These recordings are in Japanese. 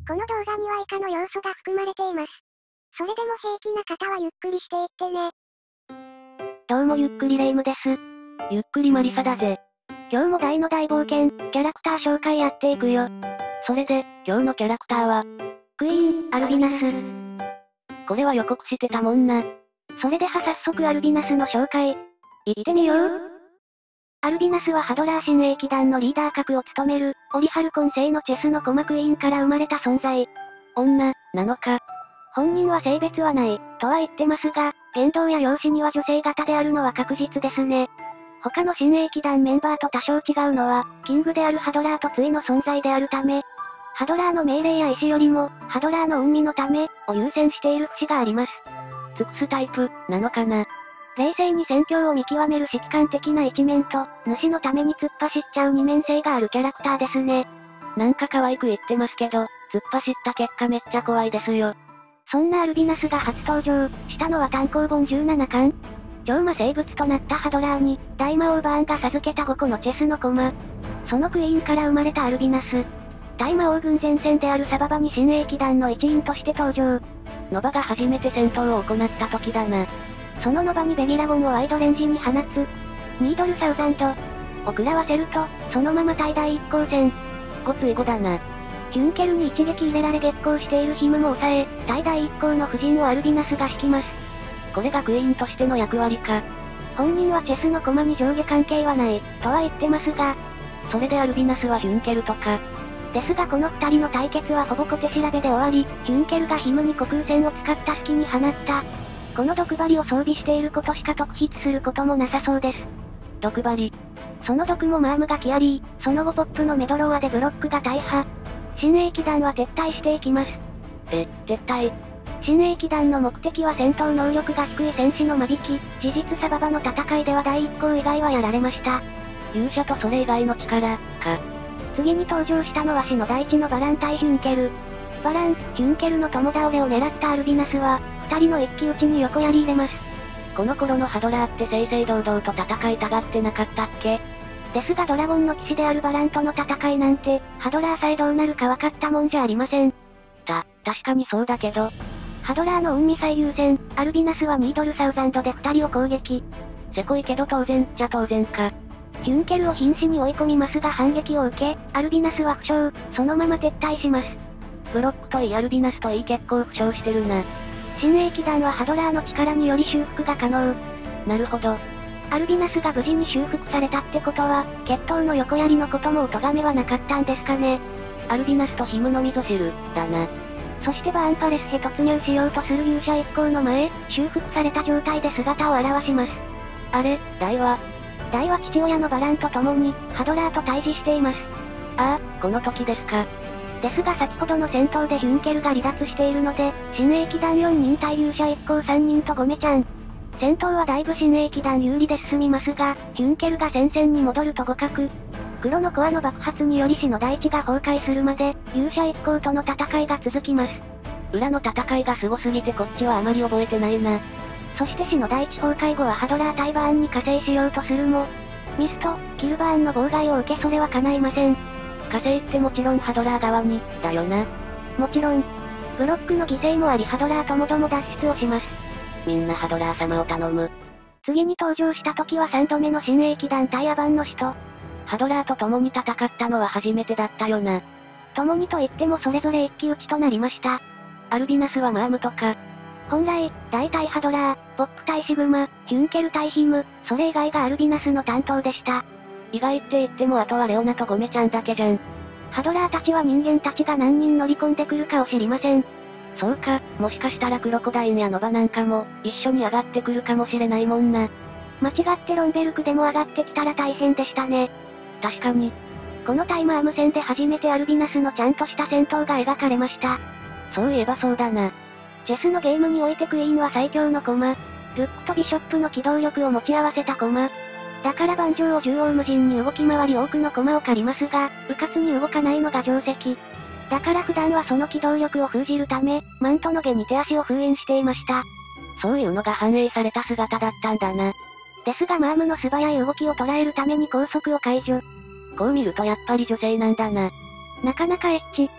この動画には以下の要素が含まれています。それでも平気な方はゆっくりしていってね。 どうもゆっくりレ夢ムです。 ゆっくりマリサだぜ。 今日も大の大冒険、キャラクター紹介やっていくよ。 それで、今日のキャラクターは、 クイーン、アルビナス。 これは予告してたもんな。 それでは早速アルビナスの紹介。いってみよう。アルビナスはハドラー親衛騎団のリーダー格を務める、オリハルコン星のチェスのコマクイーンから生まれた存在。 女、なのか。 本人は性別はない、とは言ってますが、言動や容姿には女性型であるのは確実ですね。他の親衛騎団メンバーと多少違うのは、キングであるハドラーと対の存在であるため、ハドラーの命令や意志よりも、ハドラーの運味のため、を優先している節があります。 尽くすタイプ、なのかな。 冷静に戦況を見極める指揮官的な一面と、主のために突っ走っちゃう二面性があるキャラクターですね。 なんか可愛く言ってますけど、突っ走った結果めっちゃ怖いですよ。 そんなアルビナスが初登場したのは単行本17巻。超魔生物となったハドラーに、大魔王バーンが授けた5個のチェスの駒。そのクイーンから生まれたアルビナス。大魔王軍前線であるサババに親衛騎団の一員として登場。 ノバが初めて戦闘を行った時だな。 そのノバにベビラゴンをワイドレンジに放つ。ニードルサウザンド。を食らわせると、そのまま対大一光線。 ごつい語だな。 ヒュンケルに一撃入れられ激光しているヒムも抑え、対大一光の夫人をアルビナスが引きます。 これがクイーンとしての役割か。 本人はチェスの駒に上下関係はない、とは言ってますが。 それでアルビナスはヒュンケルとか。 ですがこの二人の対決はほぼ小手調べで終わり、ヒュンケルがヒムに虚空戦を使った隙に放った。この毒針を装備していることしか特筆することもなさそうです。 毒針。 その毒もマームがキアリー、その後ポップのメドロワでブロックが大破。親衛騎団は撤退していきます。 撤退。 親衛騎団の目的は戦闘能力が低い戦士の間引き、事実サババの戦いでは第一項以外はやられました。 勇者とそれ以外の力、か。 次に登場したのは死の大地のバラン対ヒュンケル。バラン、ヒュンケルの共倒れを狙ったアルビナスは、二人の一騎打ちに横やり入れます。 この頃のハドラーって正々堂々と戦いたがってなかったっけ？ ですがドラゴンの騎士であるバランとの戦いなんて、ハドラーさえどうなるか分かったもんじゃありません。 確かにそうだけど。 ハドラーの運味最優先、アルビナスはニードルサウザンドで二人を攻撃。 せこいけど当然じゃ当然か。 ヒュンケルを瀕死に追い込みますが反撃を受け、アルビナスは負傷、そのまま撤退します。 ブロックといいアルビナスといい結構負傷してるな。 親衛騎団はハドラーの力により修復が可能。 なるほど。 アルビナスが無事に修復されたってことは、決闘の横やりのこともお咎めはなかったんですかね。 アルビナスとヒムの味噌汁、だな。 そしてバーンパレスへ突入しようとする勇者一行の前、修復された状態で姿を現します。 あれ、大は父親のバランと共に、ハドラーと対峙しています。 ああ、この時ですか。 ですが先ほどの戦闘でヒュンケルが離脱しているので、親衛騎団4人対勇者一行3人とゴメちゃん。戦闘はだいぶ親衛騎団有利で進みますが、ヒュンケルが戦線に戻ると互角。黒のコアの爆発により死の大地が崩壊するまで、勇者一行との戦いが続きます。 裏の戦いが凄すぎてこっちはあまり覚えてないな。 そして死の大地崩壊後はハドラー対バーンに加勢しようとするも、ミスト、キルバーンの妨害を受けそれは叶いません。 加勢ってもちろんハドラー側に、だよな。 もちろん。ブロックの犠牲もありハドラーともども脱出をします。 みんなハドラー様を頼む。 次に登場した時は3度目の親衛騎団対アバンの使徒。 ハドラーと共に戦ったのは初めてだったよな。 共にと言ってもそれぞれ一騎打ちとなりました。 アルビナスはマームとか。 本来、大対ハドラー、ポップ対シグマ、ヒュンケル対ヒム、それ以外がアルビナスの担当でした。 意外って言ってもあとはレオナとゴメちゃんだけじゃん。 ハドラーたちは人間たちが何人乗り込んでくるかを知りません。 そうか、もしかしたらクロコダインやノバなんかも、一緒に上がってくるかもしれないもんな。 間違ってロンベルクでも上がってきたら大変でしたね。 確かに。 このタイムアーム戦で初めてアルビナスのちゃんとした戦闘が描かれました。 そういえばそうだな。 チェスのゲームにおいてクイーンは最強の駒。ルックとビショップの機動力を持ち合わせた駒。だから盤上を縦横無尽に動き回り多くの駒を借りますが、迂闊に動かないのが定石。だから普段はその機動力を封じるため、マントの下に手足を封印していました。 そういうのが反映された姿だったんだな。 ですがマームの素早い動きを捉えるために高速を解除。 こう見るとやっぱり女性なんだな。 なかなかエッチ。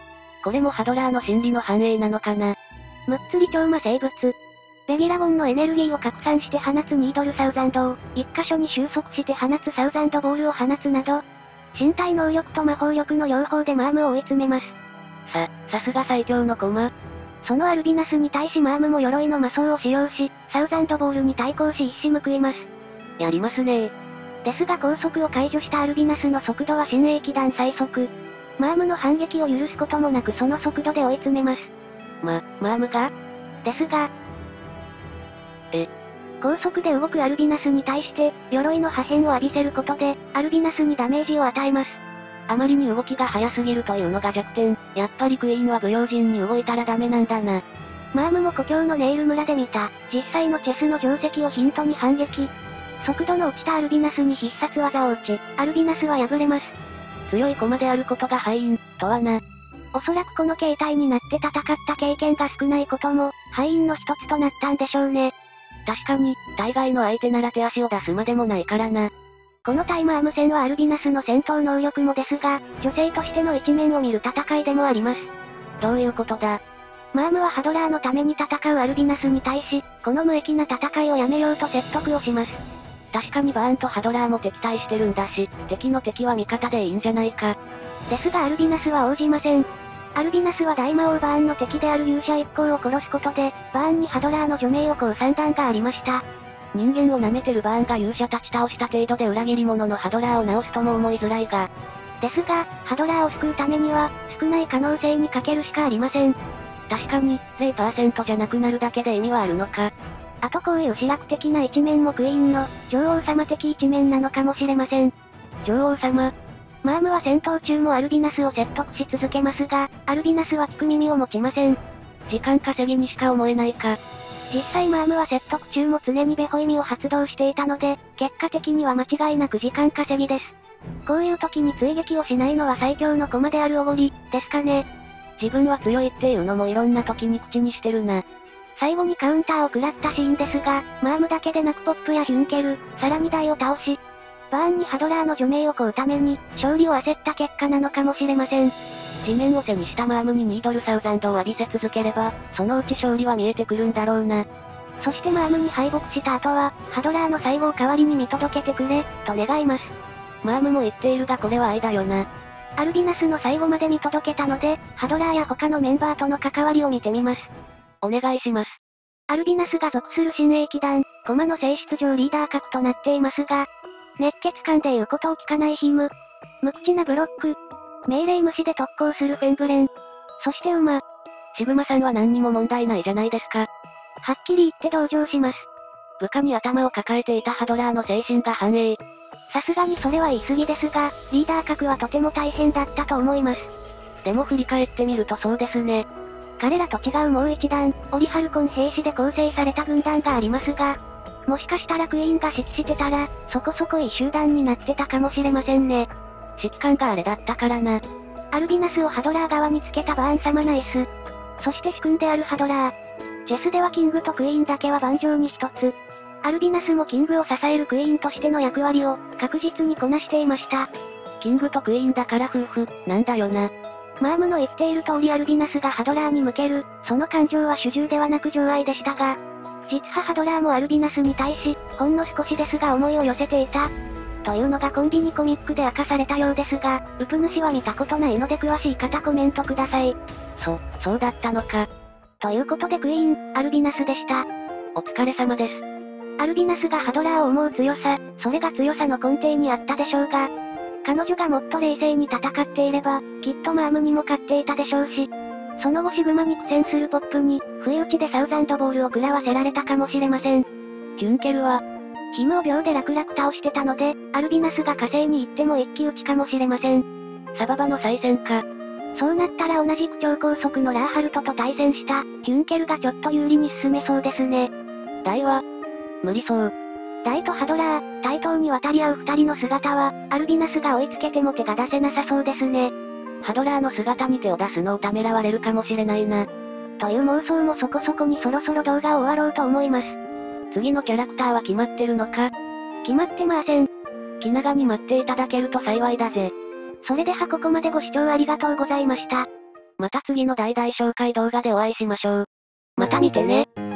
これもハドラーの心理の反映なのかな。 6つ離鳥魔生物。ベギラゴンのエネルギーを拡散して放つニードルサウザンドを、一箇所に収束して放つサウザンドボールを放つなど、身体能力と魔法力の両方でマームを追い詰めます。 さすが最強の駒。 そのアルビナスに対しマームも鎧の魔装を使用し、サウザンドボールに対抗し一矢報います。 やりますね。 ですが高速を解除したアルビナスの速度は親衛騎団最速。マームの反撃を許すこともなくその速度で追い詰めます。 マームがですが、高速で動くアルビナスに対して、鎧の破片を浴びせることで、アルビナスにダメージを与えます。 あまりに動きが速すぎるというのが弱点。やっぱりクイーンは不用心に動いたらダメなんだな。 マームも故郷のネイル村で見た、実際のチェスの定石をヒントに反撃。速度の落ちたアルビナスに必殺技を打ち、アルビナスは敗れます。 強い駒であることが敗因、とはな。 おそらくこの形態になって戦った経験が少ないことも、敗因の一つとなったんでしょうね。 確かに、大概の相手なら手足を出すまでもないからな。 このタイマーム戦はアルビナスの戦闘能力もですが、女性としての一面を見る戦いでもあります。 どういうことだ？ マームはハドラーのために戦うアルビナスに対し、この無益な戦いをやめようと説得をします。 確かにバーンとハドラーも敵対してるんだし、敵の敵は味方でいいんじゃないか。 ですがアルビナスは応じません。アルビナスは大魔王バーンの敵である勇者一行を殺すことで、バーンにハドラーの除名を請う算段がありました。 人間を舐めてるバーンが勇者たち倒した程度で裏切り者のハドラーを直すとも思いづらいが。 ですが、ハドラーを救うためには、少ない可能性にかけるしかありません。 確かに、0% じゃなくなるだけで意味はあるのか。 あとこういう主役的な一面もクイーンの、女王様的一面なのかもしれません。 女王様。 マームは戦闘中もアルビナスを説得し続けますが、アルビナスは聞く耳を持ちません。 時間稼ぎにしか思えないか。 実際マームは説得中も常にベホイミを発動していたので、結果的には間違いなく時間稼ぎです。こういう時に追撃をしないのは最強の駒であるおごり、ですかね。 自分は強いっていうのもいろんな時に口にしてるな。 最後にカウンターを食らったシーンですが、マームだけでなくポップやヒュンケル、さらにダイを倒し、バーンにハドラーの除名を請うために、勝利を焦った結果なのかもしれません。 地面を背にしたマームにニードルサウザンドを浴びせ続ければ、そのうち勝利は見えてくるんだろうな。 そしてマームに敗北した後は、ハドラーの最後を代わりに見届けてくれ、と願います。 マームも言っているがこれは愛だよな。 アルビナスの最後まで見届けたので、ハドラーや他のメンバーとの関わりを見てみます。 お願いします。 アルビナスが属する親衛騎団、駒の性質上リーダー格となっていますが、熱血漢で言うことを聞かないヒム、無口なブロック、命令無視で特攻するフェンブレン、そして馬。 シグマさんは何にも問題ないじゃないですか。 はっきり言って同情します。 部下に頭を抱えていたハドラーの精神が反映。 さすがにそれは言い過ぎですが、リーダー格はとても大変だったと思います。 でも振り返ってみるとそうですね。 彼らと違うもう一団、オリハルコン兵士で構成された軍団がありますが、もしかしたらクイーンが指揮してたら、そこそこいい集団になってたかもしれませんね。 指揮官があれだったからな。 アルビナスをハドラー側につけたバーン様ナイス。そして主君であるハドラー。チェスではキングとクイーンだけは盤上に一つ。アルビナスもキングを支えるクイーンとしての役割を、確実にこなしていました。 キングとクイーンだから夫婦、なんだよな。 マームの言っている通りアルビナスがハドラーに向ける、その感情は主従ではなく情愛でしたが、実はハドラーもアルビナスに対し、ほんの少しですが思いを寄せていた。というのがコンビニコミックで明かされたようですが、ウプ主は見たことないので詳しい方コメントください。 そうだったのか。 ということでクイーン、アルビナスでした。 お疲れ様です。 アルビナスがハドラーを思う強さ、それが強さの根底にあったでしょうが、彼女がもっと冷静に戦っていれば、きっとマームにも勝っていたでしょうし、その後シグマに苦戦するポップに、不意打ちでサウザンドボールを食らわせられたかもしれません。 ヒュンケルは、 ヒムを秒で楽々倒してたので、アルビナスが火星に行っても一騎打ちかもしれません。 サババの再戦か。 そうなったら同じく超高速のラーハルトと対戦した、ヒュンケルがちょっと有利に進めそうですね。 ダイは、無理そう。 ダイとハドラー、対等に渡り合う二人の姿は、アルビナスが追いつけても手が出せなさそうですね。 ハドラーの姿に手を出すのをためらわれるかもしれないな。 という妄想もそこそこにそろそろ動画を終わろうと思います。 次のキャラクターは決まってるのか？ 決まってません。 気長に待っていただけると幸いだぜ。 それではここまでご視聴ありがとうございました。 また次の大々紹介動画でお会いしましょう。 また見てね。